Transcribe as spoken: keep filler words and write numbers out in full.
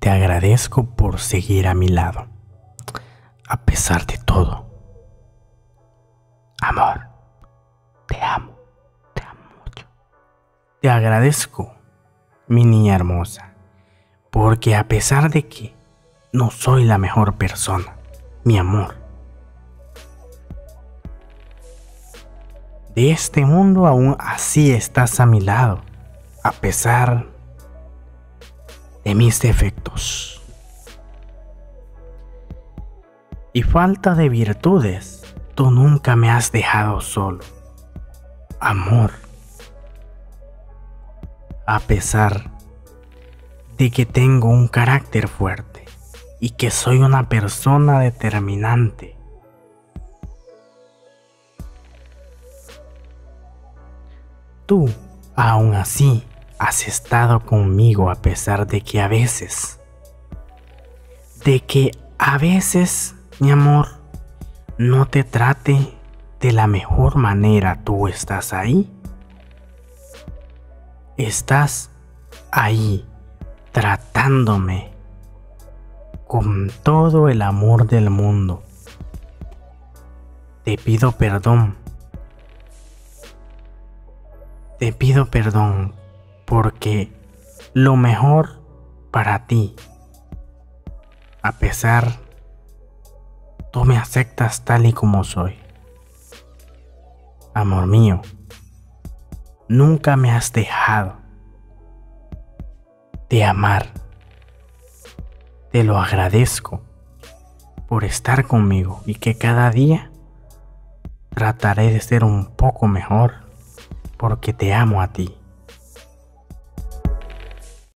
te agradezco por seguir a mi lado, a pesar de todo. Amor, te amo, te amo mucho. Te agradezco, mi niña hermosa, porque a pesar de que no soy la mejor persona, mi amor, de este mundo aún así estás a mi lado, a pesar de mis defectos y falta de virtudes. Tú nunca me has dejado solo, amor. A pesar de que tengo un carácter fuerte y que soy una persona determinante, tú aún así has estado conmigo, a pesar de que a veces, de que a veces, mi amor, no te trate de la mejor manera. Tú estás ahí, estás ahí tratándome con todo el amor del mundo. Te pido perdón, te pido perdón porque lo mejor para ti, a pesar, tú me aceptas tal y como soy. Amor mío, nunca me has dejado de amar. Te lo agradezco por estar conmigo y que cada día trataré de ser un poco mejor porque te amo a ti.